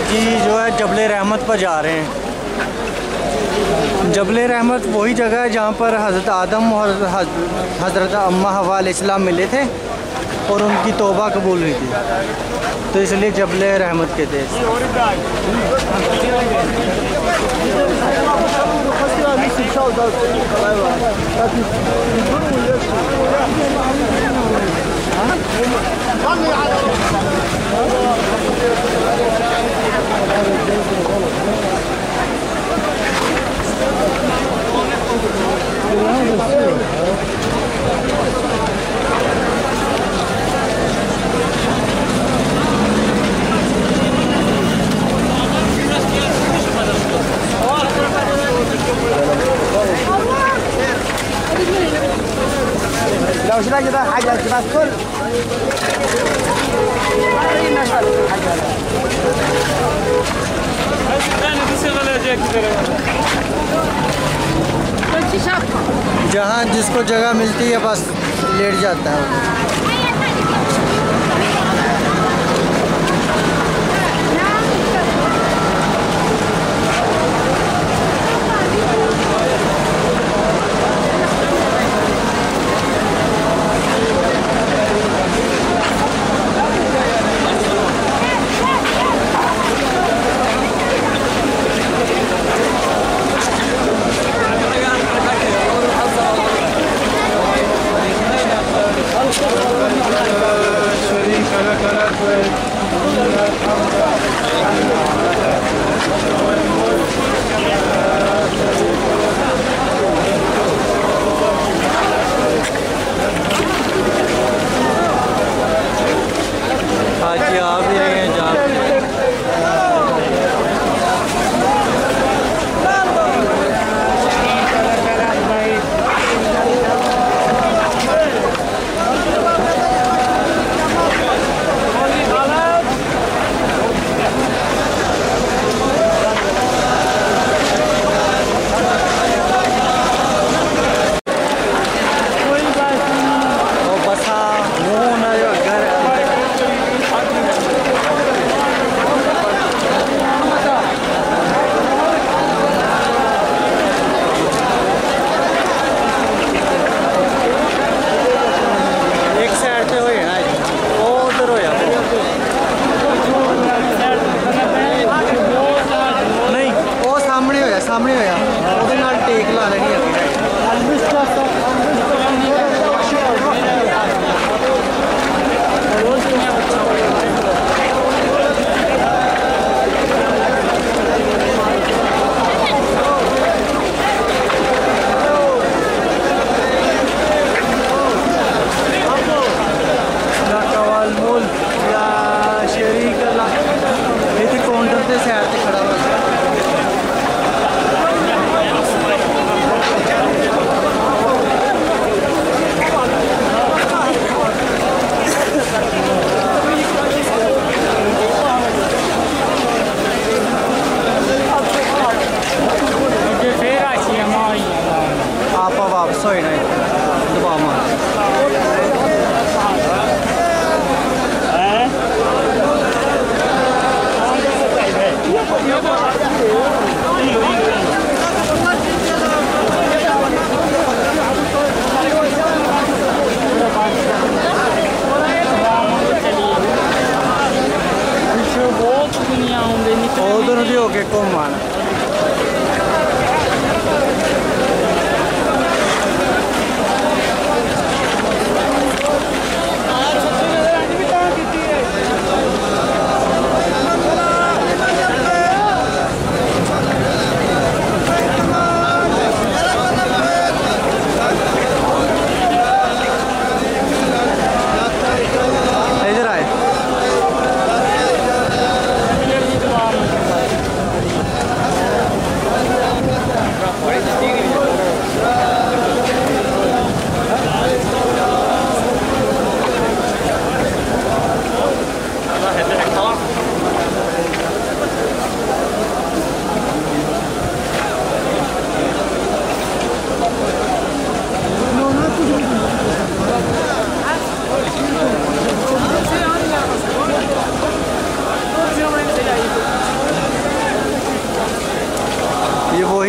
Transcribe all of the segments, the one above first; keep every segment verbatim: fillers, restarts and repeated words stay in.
हाजी जो है जबल रहमत पर जा रहे हैं। जबल रहमत वही जगह है जहाँ पर हज़रत आदम और हज़रत अम्मा हवा अलैहिस्सलाम मिले थे और उनकी तौबा कबूल हुई थी, तो इसलिए जबल रहमत कहते हैं। لو شفنا كده حاجة تبقى كل जहाँ जिसको जगह मिलती है बस लेट जाता है। हाजी आ भी रहे हैं जहाँ सामने होया ਉਹਦੇ ਨਾਲ ਟੇਕ ਲਾ ਲੈਣੀ ਹੈ। उधर भी हो गए कौन माना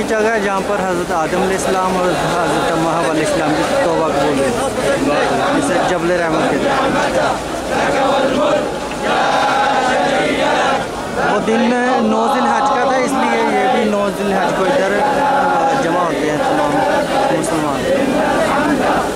जगह है जहाँ पर हज़रत आदम अलैहिस्सलाम और हज़रत अम्मा हव्वा अलैहिस्सलाम की तौबा कबूल हुई, इसे जबल रहमत कहते हैं। वो दिन नौ ज़िलहज का था, इसलिए ये भी नौ ज़िलहज को इधर जमा होते हैं तमाम मुसलमान।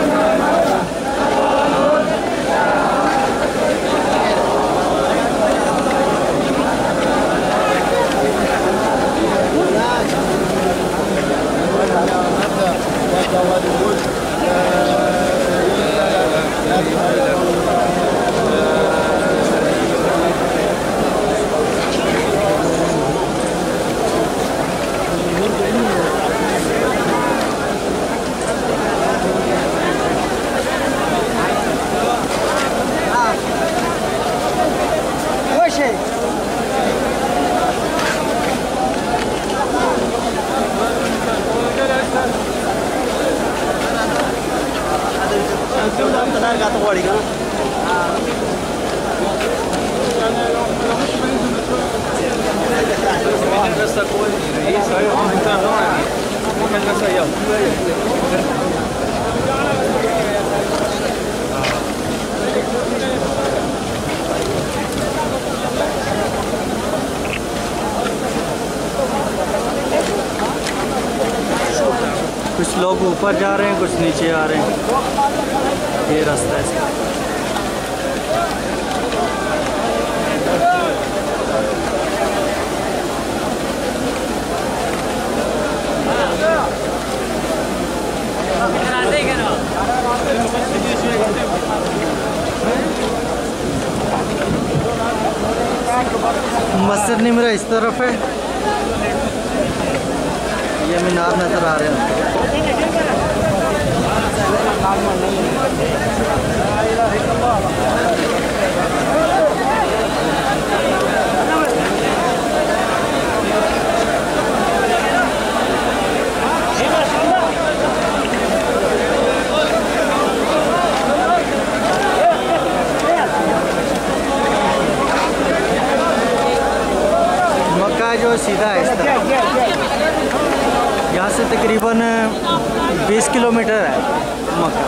कुछ लोग ऊपर जा रहे हैं, कुछ नीचे आ रहे हैं, ये रास्ता है इसका। मस्जिद निमरा इस तरफ है, ये मीनार नजर आ रहे हैं। मक्का जो सीधा है इस तरफ, यहाँ से तकरीबन बीस किलोमीटर है मक्का।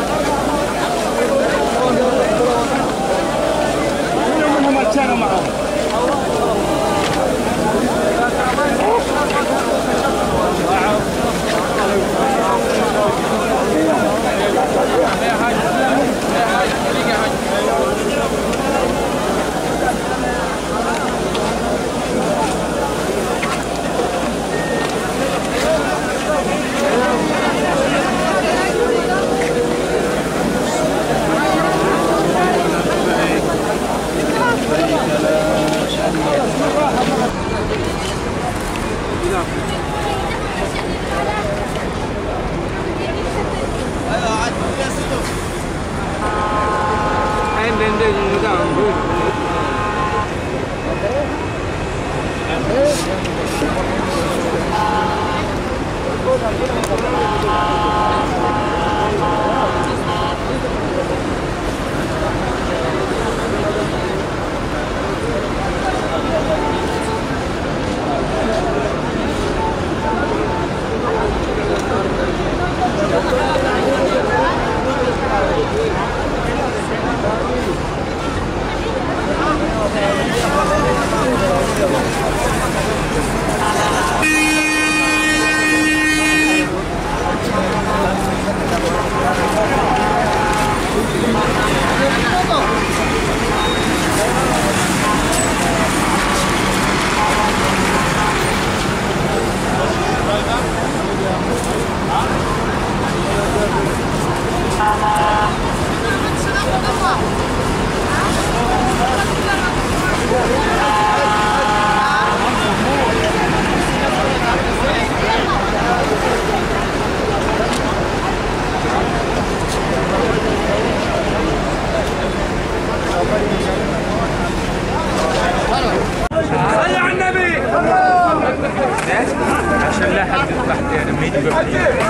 عشان لا حد تحت يعني لما يجي بقى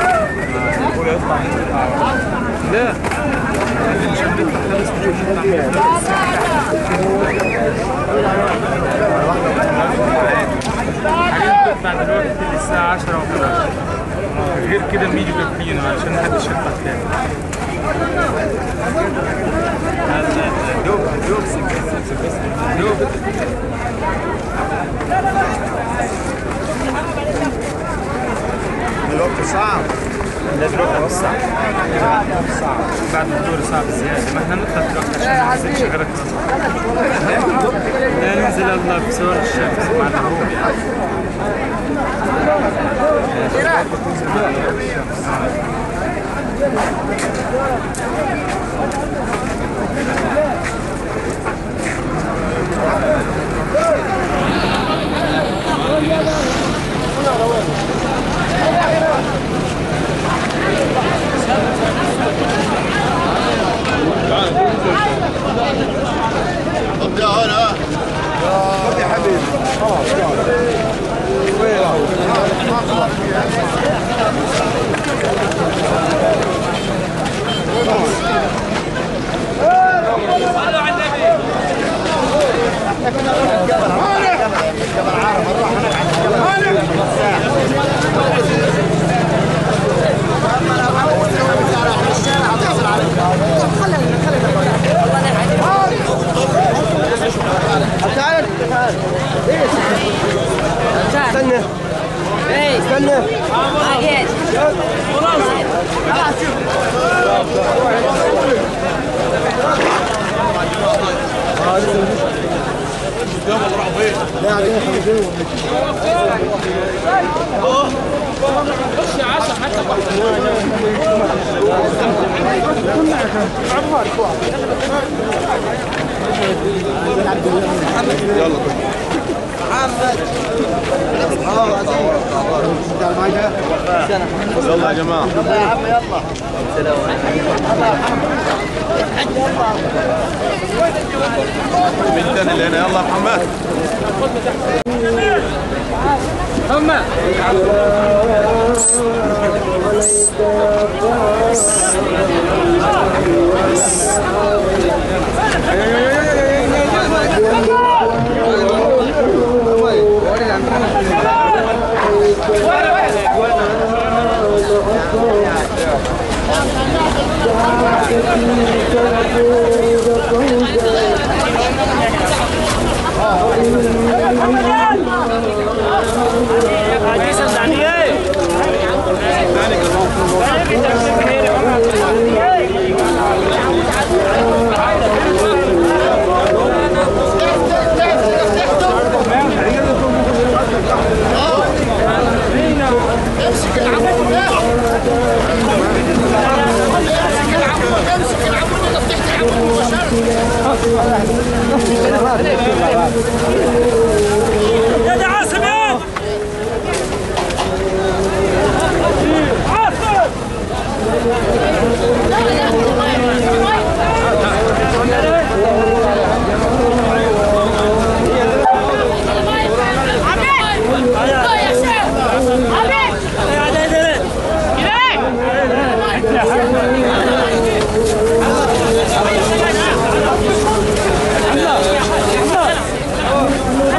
يقول يطلع لا عشان نطلع خالص بعد الوقت الساعة عشرة وحداشر. غير كده بنيجي قافلين عشان محدش يطلع تاني. دوب دوب دوب الوقت صعب. لا دلوقتي نص ساعة. بعد الظهر ساعة بزيادة، ما احنا نطلع دلوقتي عشان ما ننزلش غير لا ننزل الله بصور الشمس مع الغروب يعني. طب يا هلا طب يا حبيبي خلاص تعال تعال استنى استنى يلا محمد يلا يا جماعه يلا يا عم يلا سلام مين تاني اللي هنا يلا محمد محمد يا ده عاصم يا عبد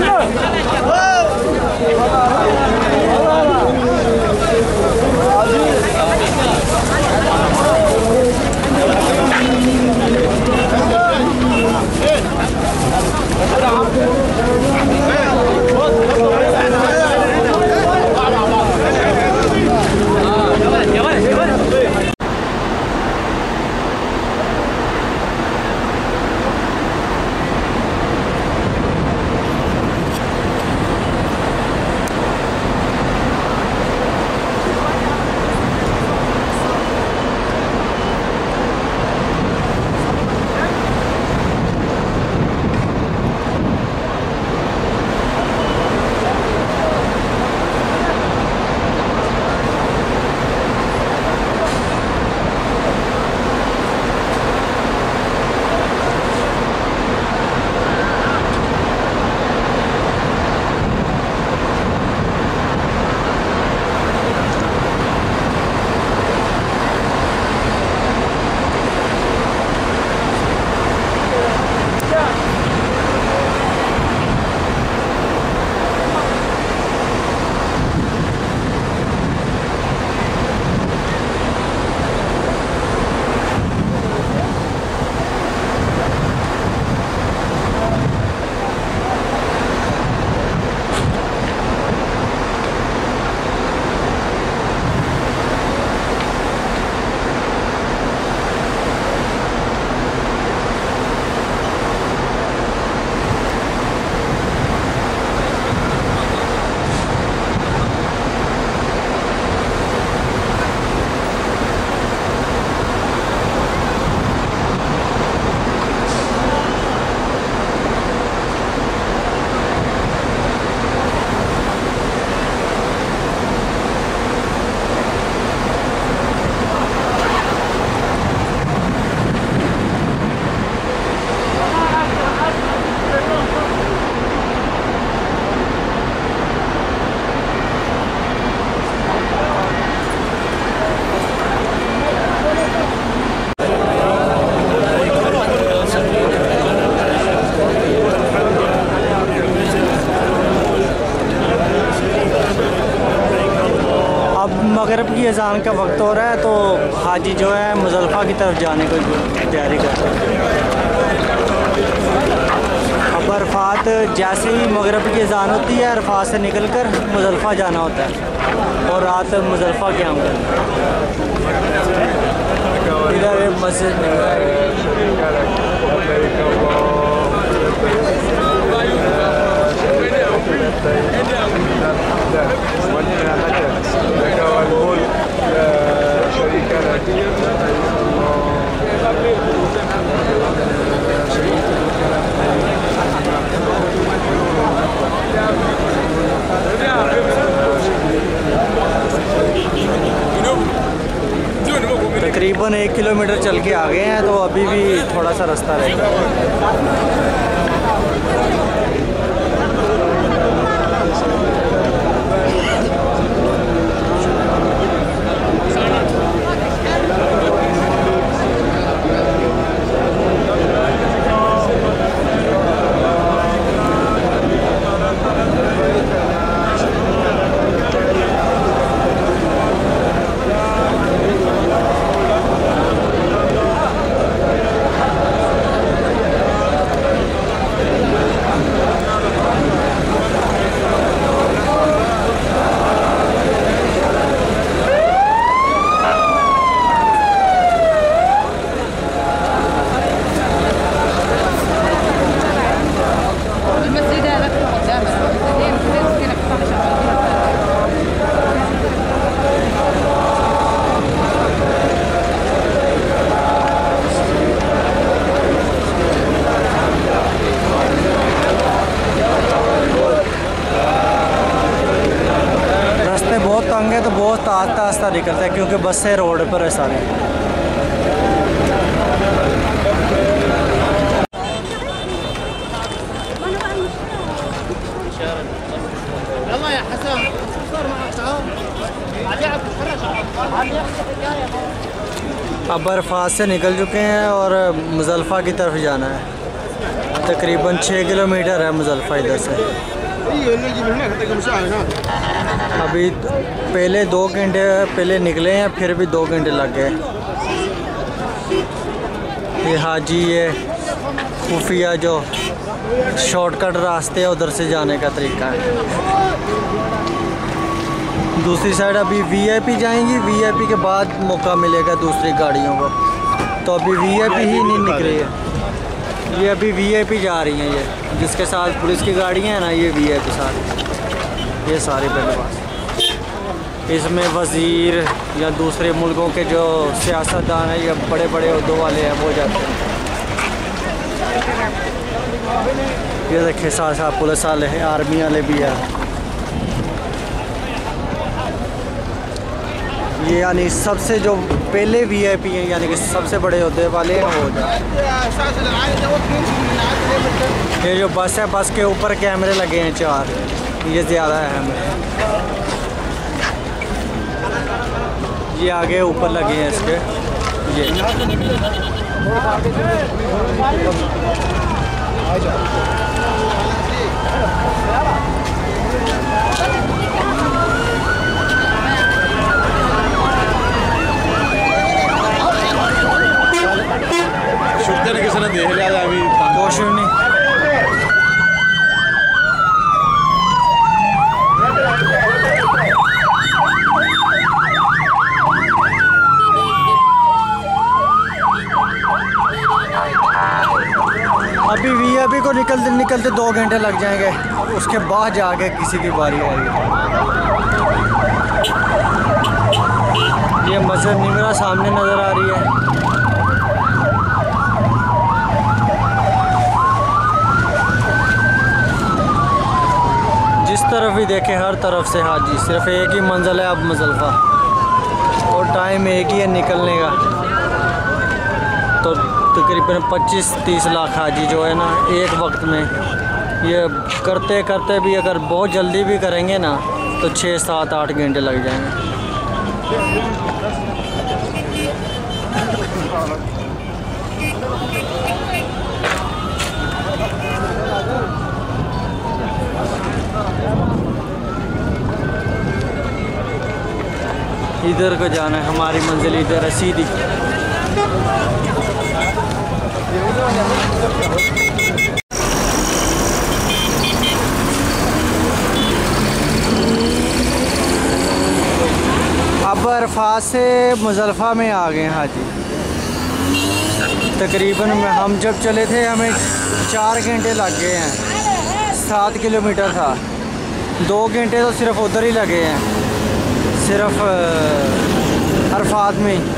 की अजान का वक्त हो रहा है, तो हाजी जो है मुज़ल्फ़ा की तरफ जाने को तैयारी करते हैं। अब अरफात जैसे ही मगरिब की अजान होती है, अरफात से निकल कर मुज़ल्फ़ा जाना होता है और रात मुज़ल्फ़ा क़याम करना है। इधर मस्जिद तकरीबन एक किलोमीटर चल के आ गए हैं, तो अभी भी थोड़ा सा रास्ता रहेगा। तो बहुत आस्ता आस्ता निकलता है क्योंकि बसें रोड पर है सारे। अब अरफात से निकल चुके हैं और मुज़ल्फ़ा की तरफ जाना है। तकरीबन छः किलोमीटर है मुज़ल्फ़ा इधर से। अभी पहले दो घंटे पहले निकले हैं, फिर भी दो घंटे लग गए। ये हाजी ये खुफिया जो शॉर्टकट रास्ते है उधर से जाने का तरीका है। दूसरी साइड अभी वीआईपी जाएंगी, वीआईपी के बाद मौका मिलेगा दूसरी गाड़ियों को। तो अभी वीआईपी ही नहीं निकली है, ये अभी वीआईपी जा रही हैं। ये जिसके साथ पुलिस की गाड़ियाँ हैं ना, ये वीआईपी सारी, ये सारे बंदोबस्त। इसमें वज़ीर या दूसरे मुल्कों के जो सियासतदान हैं या बड़े बड़े उहदों वाले हैं वो जाते हैं। ये देखिए साथ साथ पुलिस वाले हैं, आर्मी वाले भी हैं। ये यानी सबसे जो पहले वीआईपी हैं, यानी कि सबसे बड़े उहदे वाले हैं वो जाते हैं। ये जो बस है, बस के ऊपर कैमरे लगे हैं चार, ये ज़्यादा अहम है। ये आगे ऊपर लगे हैं इसके, ये शुक्र किसी ने देख लिया अभी कोशिश नहीं। अभी वीआईपी को निकलते निकलते दो घंटे लग जाएंगे, उसके बाद जाके किसी की बारी आएगी। ये मस्जिद निमरा सामने नज़र आ रही है। जिस तरफ भी देखे हर तरफ से हाजी, सिर्फ एक ही मंजिल है अब मुज़ल्फ़ा, और टाइम एक ही है निकलने का। तो तकरीबन पच्चीस तीस लाख हाजी जो है ना एक वक्त में, ये करते करते भी अगर बहुत जल्दी भी करेंगे ना तो छः सात आठ घंटे लग जाएंगे। इधर को जाना है, हमारी मंजिल इधर है सीधी। अब अरफात से मुज़ल्फ़ा में आ गए हाँ जी। तकरीबन हम जब चले थे हमें चार घंटे लग गए हैं। सात किलोमीटर था, दो घंटे तो सिर्फ उधर ही लगे हैं, सिर्फ अरफात में ही,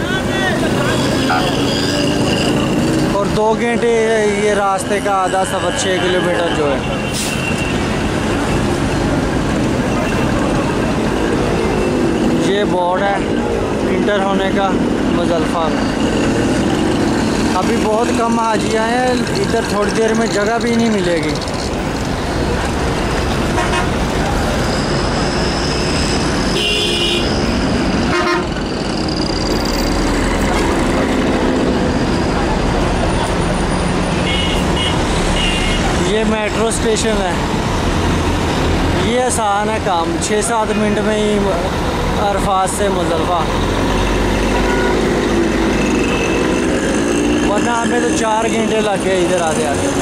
और दो घंटे ये रास्ते का आधा सफ़र छः किलोमीटर जो है। ये बोर्ड है इंटर होने का मुज़ल्फ़ा में। अभी बहुत कम हाजी आए हैं इधर, थोड़ी देर में जगह भी नहीं मिलेगी। ये मेट्रो स्टेशन है, ये आसान है काम, छः सात मिनट में ही अरफात से मुज़ल्फ़ा, वरना हमें तो चार घंटे लग गए इधर आते आते।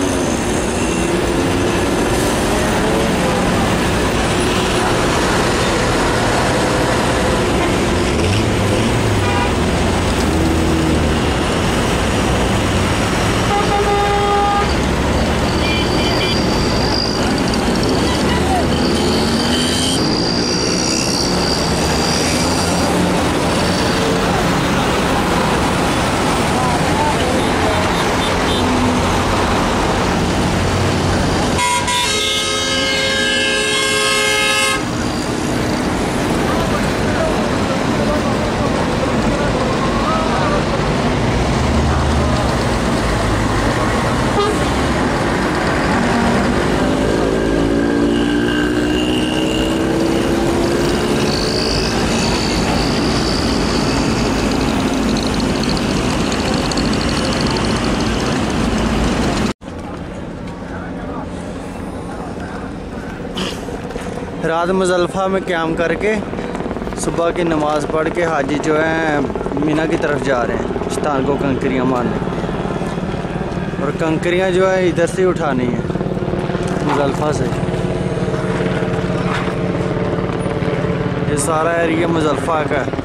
रात मुज़ल्फ़ा में क़याम करके सुबह की नमाज़ पढ़ के हाजी जो हैं मीना की तरफ जा रहे हैं शैतान को कंकरियाँ मारने, और कंकरियाँ जो है इधर से उठानी है मुज़ल्फ़ा से। ये सारा एरिया मुज़ल्फ़ा का है।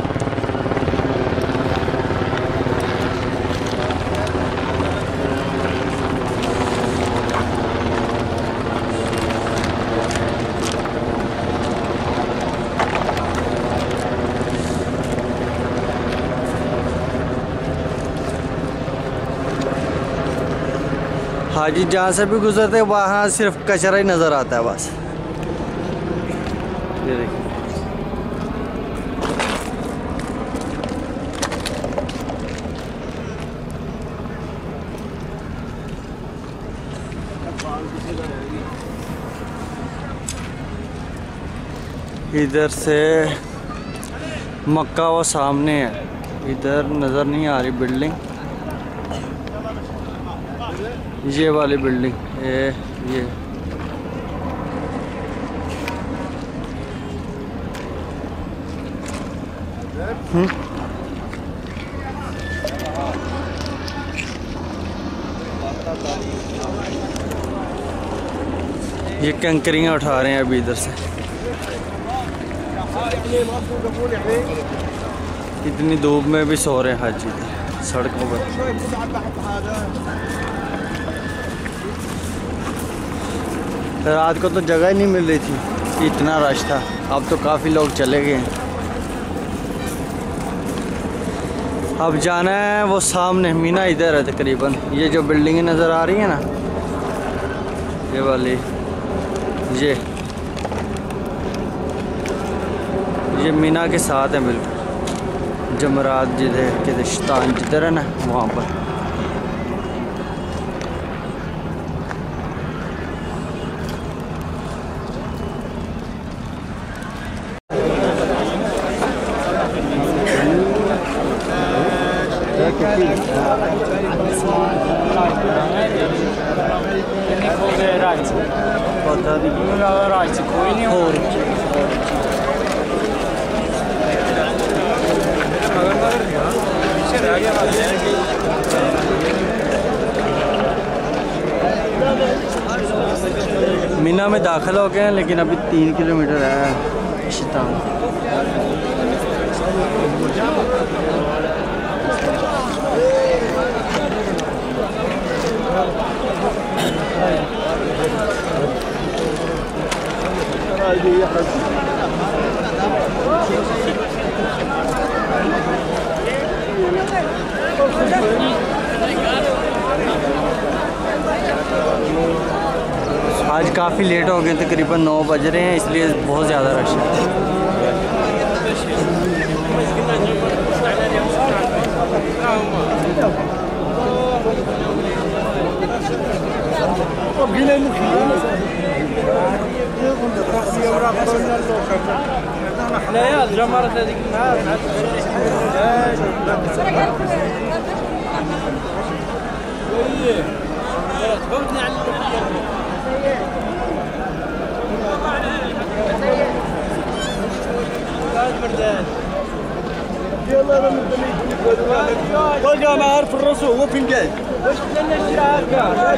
हाजी जहाँ से भी गुजरते वहाँ सिर्फ कचरा ही नज़र आता है बस। ये देखिए इधर से मक्का वो सामने है, इधर नज़र नहीं आ रही बिल्डिंग, ये वाली बिल्डिंग ये ये हम्म ये कंकरियाँ उठा रहे हैं अभी इधर से। इतनी धूप में भी सो रहे हैं हाजी सड़कों पर। रात को तो जगह ही नहीं मिल रही थी, इतना रश था। अब तो काफ़ी लोग चले गए हैं। अब जाना है वो सामने मीना इधर है तकरीबन, ये जो बिल्डिंगें नज़र आ रही है ना ये वाली, ये ये मीना के साथ है बिल्कुल। जमरात जिधर के शैतान जिधर है ना वहाँ पर। मीना में दाखिल हो गए हैं, लेकिन अभी तीन किलोमीटर है शितान। आज काफ़ी लेट हो गए, तकरीबन नौ बज रहे हैं, इसलिए बहुत ज़्यादा रश है। والله ما عارف الرسول هو فين جاي واش بدنا نشري هكا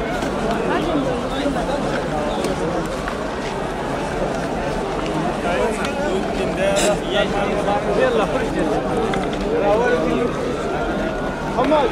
يلا حماد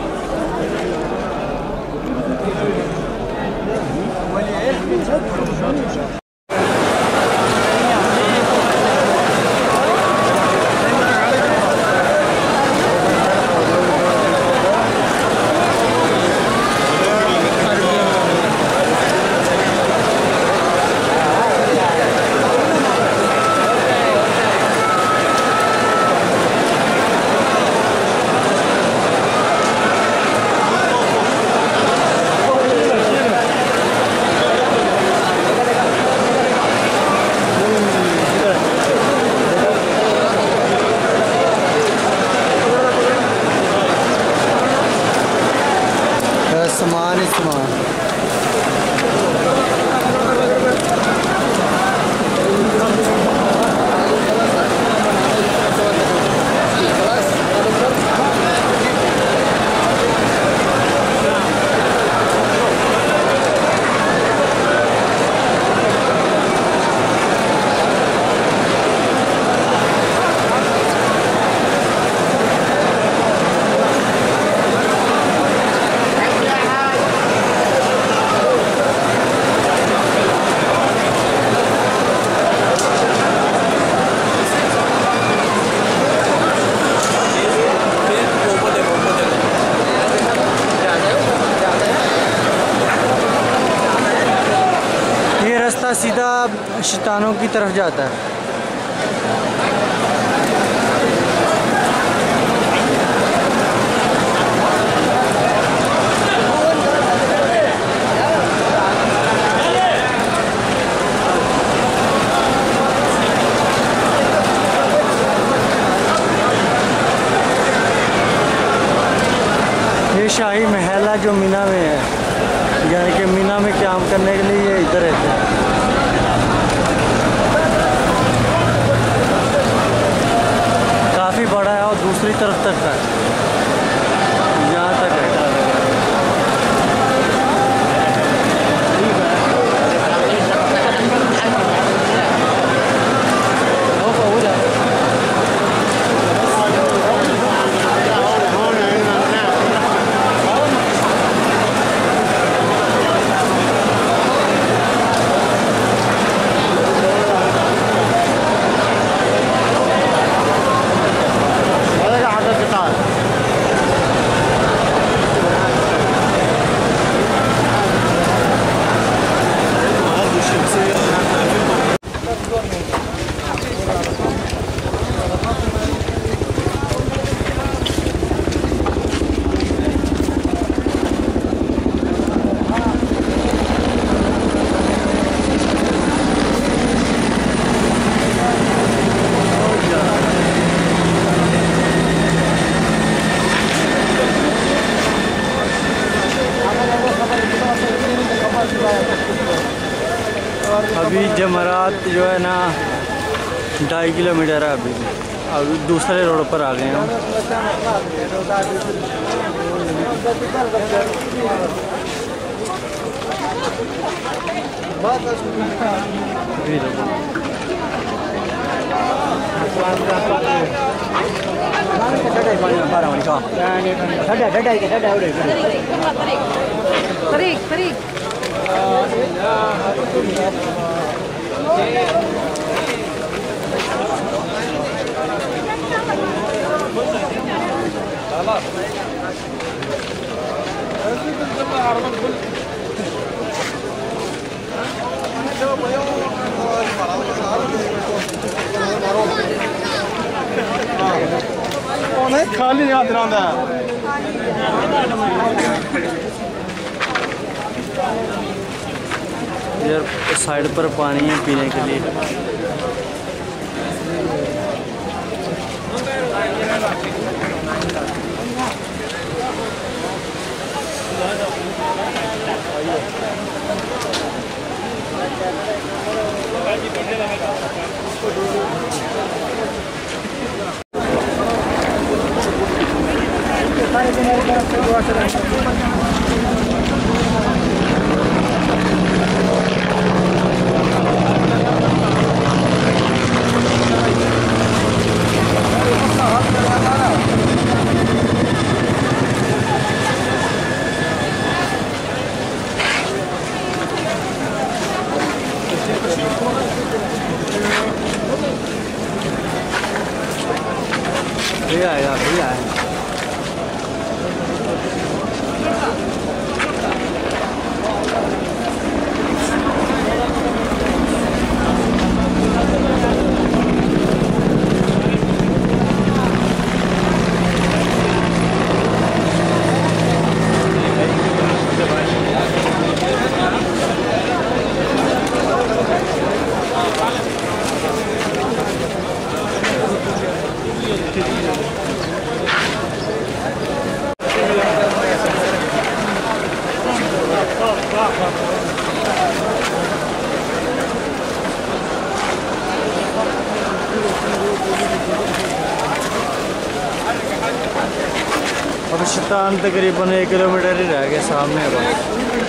सामान ही सामान। सीधा शितानों की तरफ जाता है। ये शाही महल है जो मीना में है, यानी कि मीना में काम करने के लिए ये इधर रहते हैं। काफ़ी बड़ा है और दूसरी तरफ तक है, यहाँ तक है। अभी जमरात जो है ना ढाई किलोमीटर है अभी भी। अब दूसरे रोड पर आ गए हैं हम। Farik, Farik. खाली जगह दिलांदा इधर साइड पर पानी है पीने के लिए। ये आएगा ये आएगा। अब शैतान तकरीबन एक किलोमीटर ही रह गया सामने बस।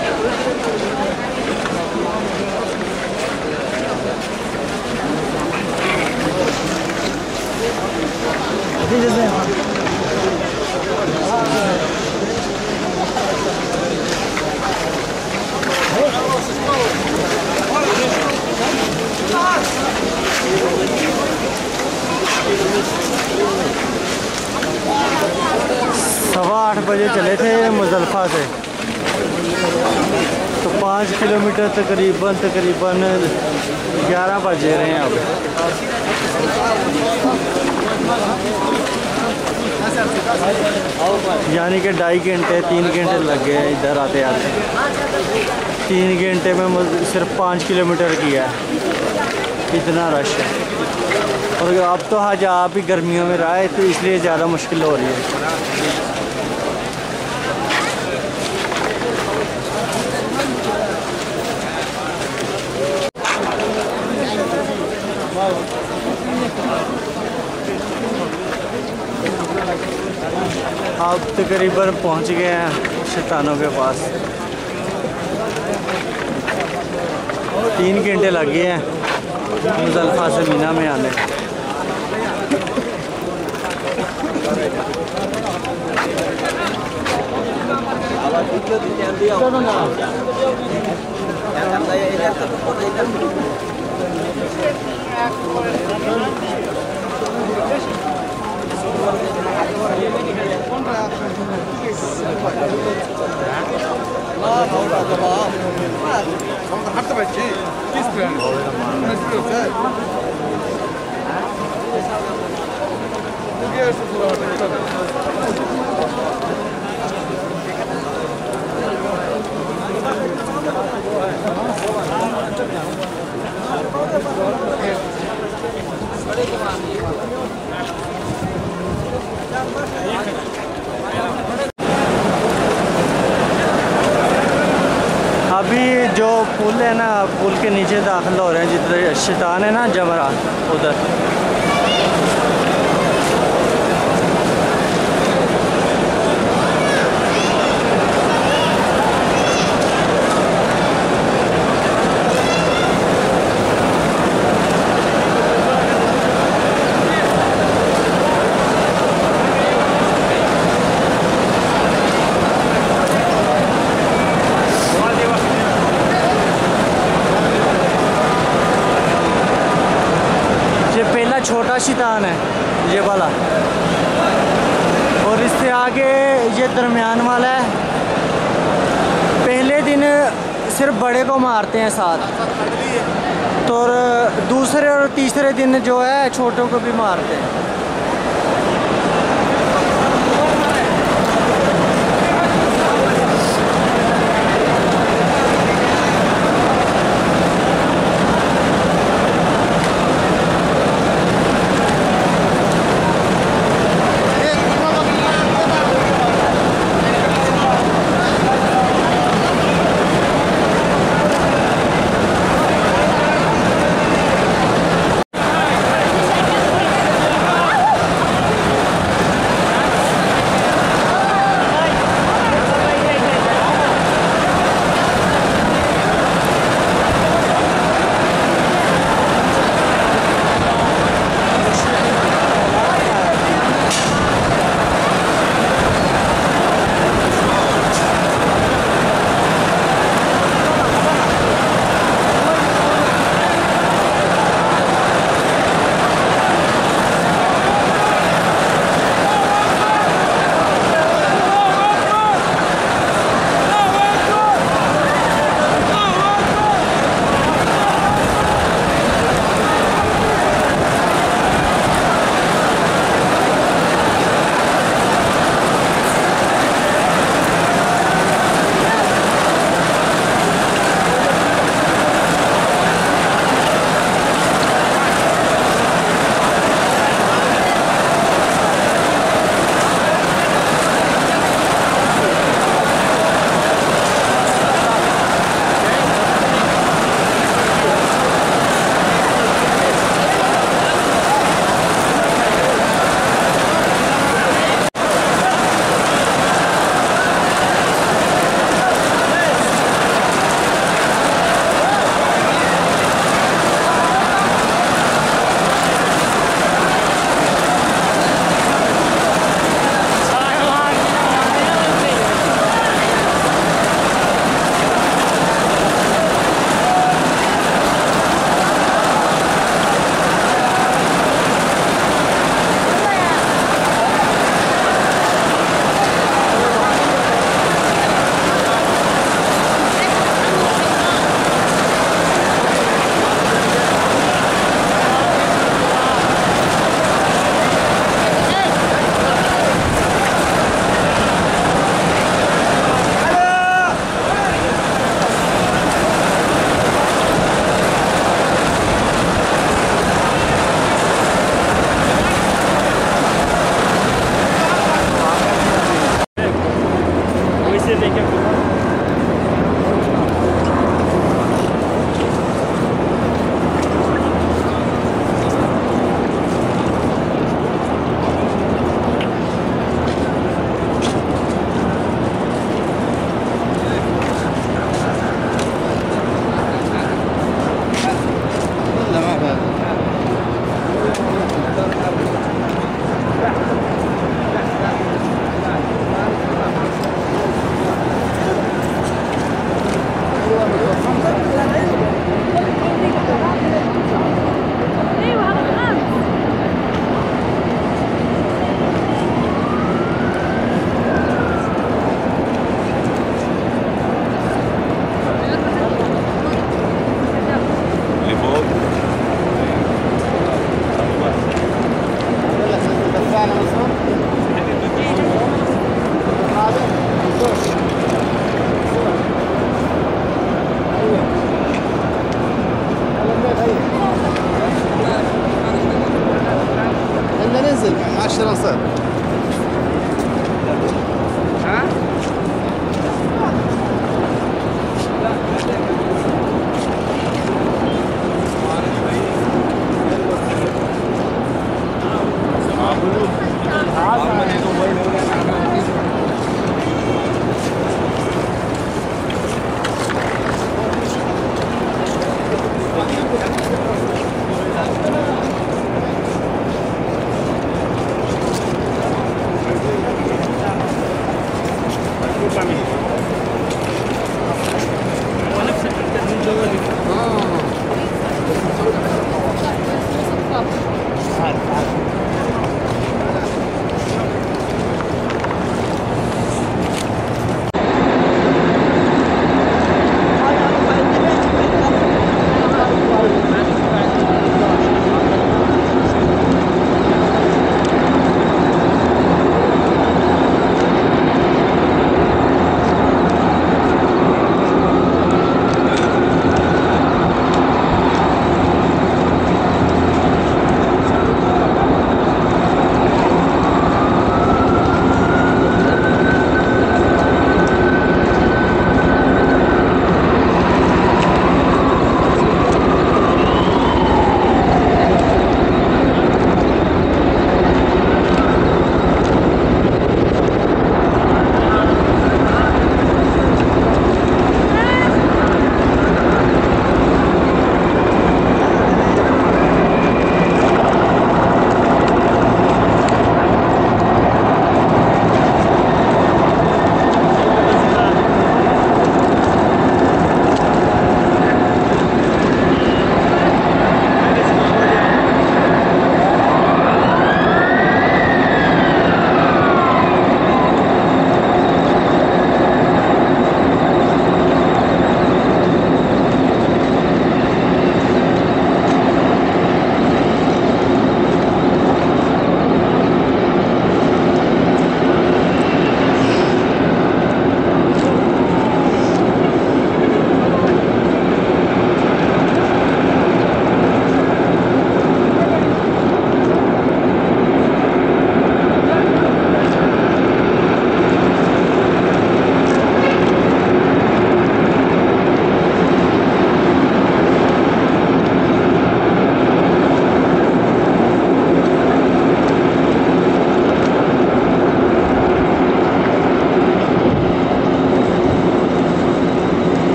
सवा आठ बजे चले थे मुज़ल्फ़ा से, तो पाँच किलोमीटर तकरीबन तकरीबन ग्यारह बजे रहे हैं अब। यानी कि ढाई घंटे तीन घंटे लग गए इधर आते आते। तीन घंटे में सिर्फ पाँच किलोमीटर किया है, इतना रश है। और अब तो आज आप ही गर्मियों में रहा है तो इसलिए ज़्यादा मुश्किल हो रही है। आप तकरीबन पहुंच गए हैं शैतानों के पास। तीन घंटे लग गए हैं मुज़ल्फ़ा से मीना में आने। حتى بتجي كيس يعني نزلوا زاد يا अभी जो पुल है ना, पुल के नीचे दाखिल हो रहे हैं जिधर शैतान है ना जमरा, उधर वाला छोटा शैतान है, ये वाला, और इससे आगे ये दरमियान वाला है। पहले दिन सिर्फ बड़े को मारते हैं साथ, तो दूसरे और तीसरे दिन जो है छोटों को भी मारते हैं।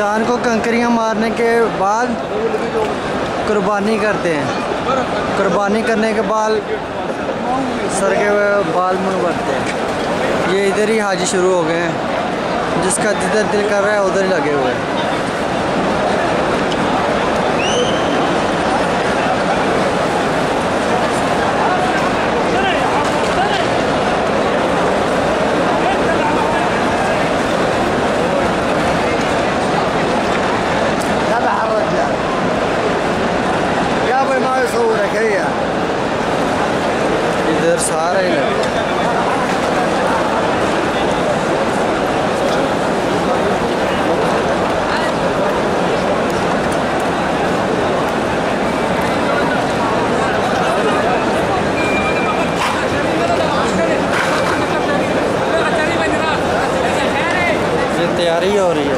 इंसान को कंकरियां मारने के बाद कुर्बानी करते हैं। कुर्बानी करने के बाद सर के बाल मुँह बढ़ते हैं। ये इधर ही हाजी शुरू हो गए हैं, जिसका जिधर दिल कर रहा है उधर ही लगे हुए हैं। इधर सारा ही लगे। ये तैयारी हो रही है।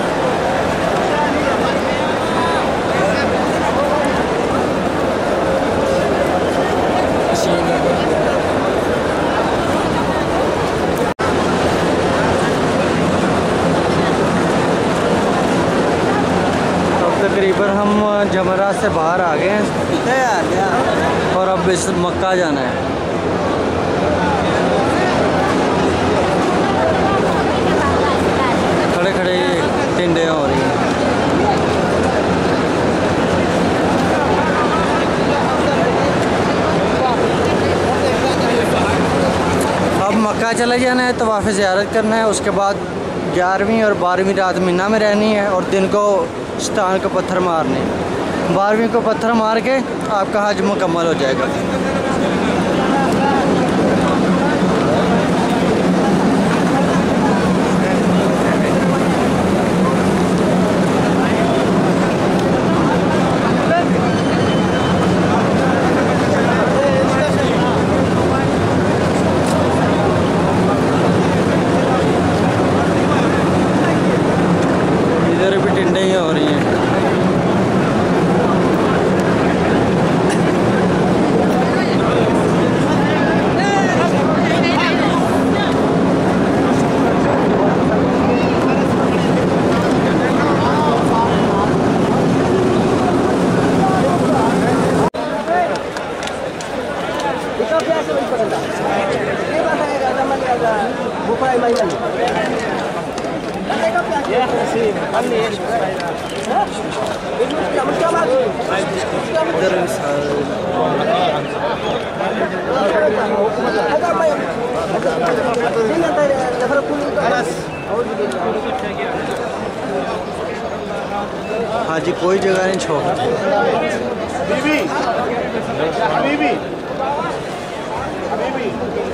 तकरीबन हम जमरात से बाहर आ गए हैं और अब इस मक्का जाना है। खड़े खड़े टिंडे हो रही हैं। अब मक्का चले जाना है, तवाफ़ ज़ियारत करना है। उसके बाद ग्यारहवीं और बारहवीं रात मिना में रहनी है और दिन को शैतान को पत्थर मारने। बारहवीं को पत्थर मार के आपका हज मुकम्मल हो जाएगा। इधर भी टिंडे ही हो रही हैं। हाँ जी, कोई जगह नहीं छोड़ती। बीबी, बीबी, बीबी।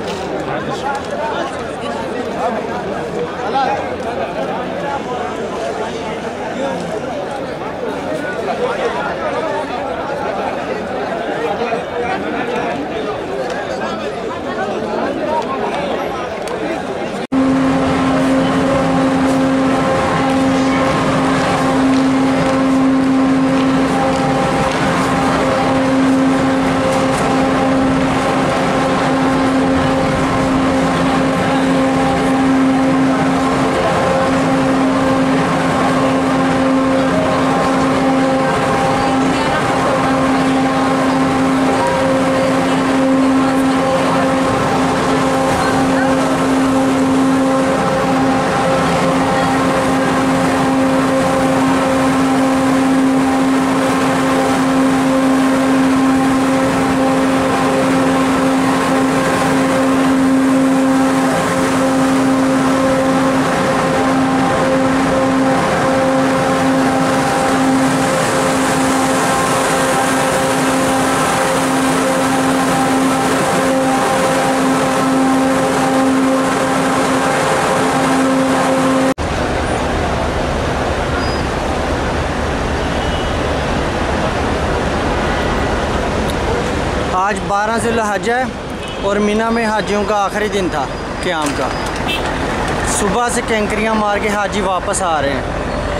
आज बारह ज़िल-हज है और मीना में हाजियों का आखिरी दिन था क़याम का। सुबह से कैंकरियाँ मार के हाजी वापस आ रहे हैं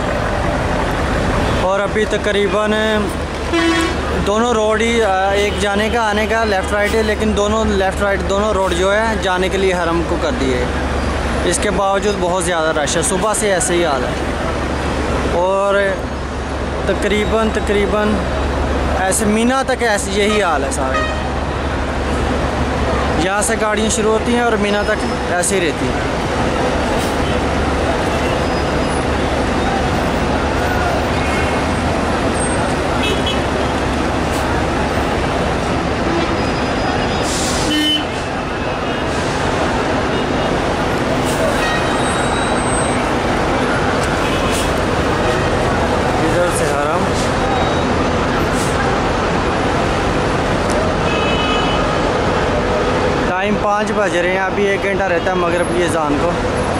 और अभी तकरीबन दोनों रोड ही, एक जाने का आने का लेफ़्ट राइट है, लेकिन दोनों लेफ़्ट राइट दोनों रोड जो है जाने के लिए हरम को कर दिए। इसके बावजूद बहुत ज़्यादा रश है, सुबह से ऐसे ही हाल है। और तकरीबन तकरीबन ऐसे मीना तक ऐसे यही हाल है सारे। यहाँ से गाड़ियाँ शुरू होती हैं और मीना तक ऐसे ही रहती हैं। टाइम पाँच बज रहे हैं, अभी एक घंटा रहता है मगरिब की अज़ान को।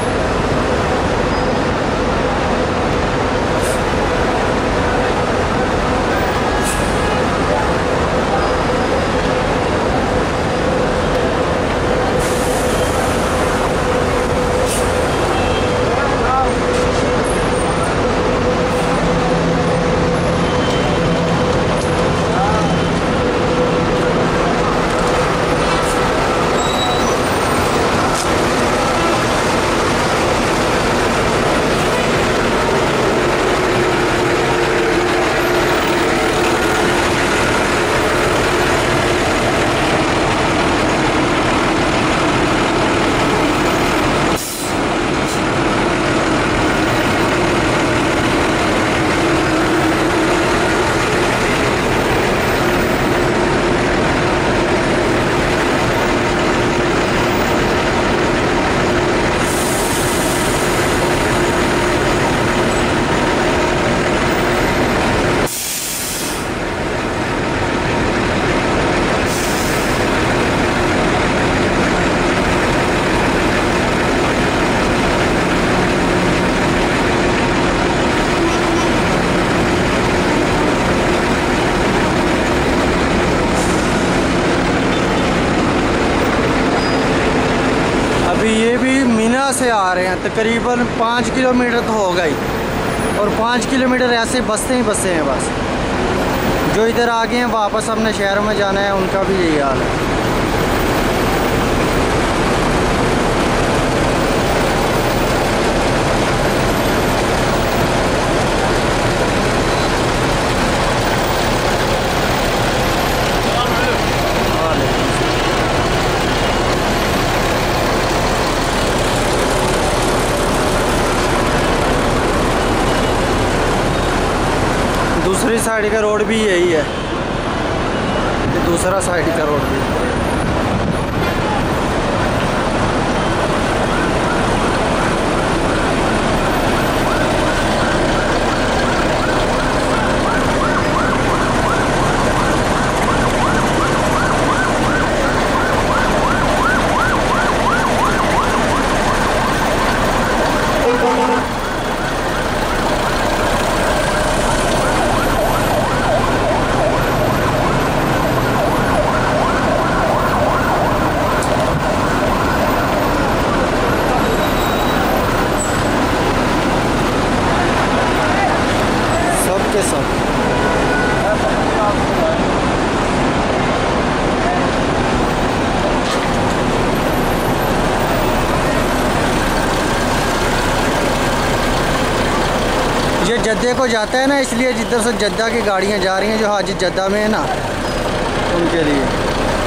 से आ रहे हैं, तकरीबन पाँच किलोमीटर तो होगा ही, और पाँच किलोमीटर ऐसे बसते ही बसते हैं बस। जो इधर आ गए हैं वापस अपने शहर में जाना है, उनका भी यही हाल है। दूसरी साइड का रोड भी यही है, दूसरा साइड का रोड भी। ये जद्दे को जाता है ना, इसलिए जिधर से जद्दा की गाड़ियाँ जा रही हैं, जो हाजी जद्दा में है ना, उनके लिए।